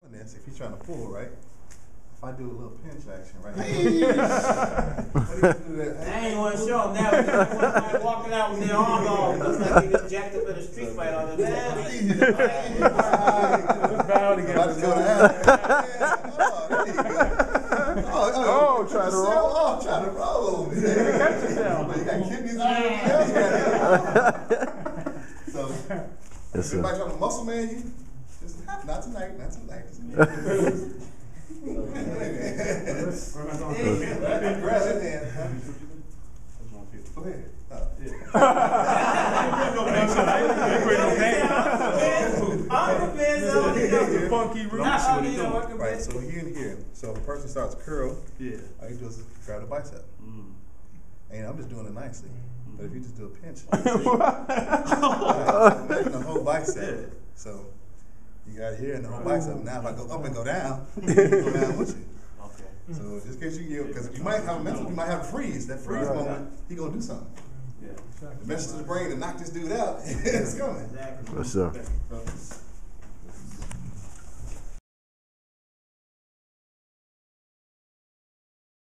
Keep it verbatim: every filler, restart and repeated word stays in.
this, if he's trying to pull, right? If I do a little pinch action, right? I ain't want to show him now. Somebody walking out with their arm off. Looks like they just jacked up in a street fight on the man. About to go down. Oh, oh, oh, try to roll. Oh, try to roll. Catch yourself. You got kidneys and everything else. So, yes, if everybody trying to muscle man you, just not tonight, not tonight. Grab that hand. Go ahead. Right, so here and here. So if a person starts to curl, yeah, all you do is grab the bicep. Mm. And I'm just doing it nicely. Mm. But if you just do a pinch, right, the whole bicep. So you got it here and the whole bicep. Now if I go up and go down, you go down with you. Okay. So just in case you get, because you might have a mental, you might have a freeze. That freeze right. moment, he gonna do something. Yeah. The message to the brain to knock this dude out is coming. Yes, sir. So,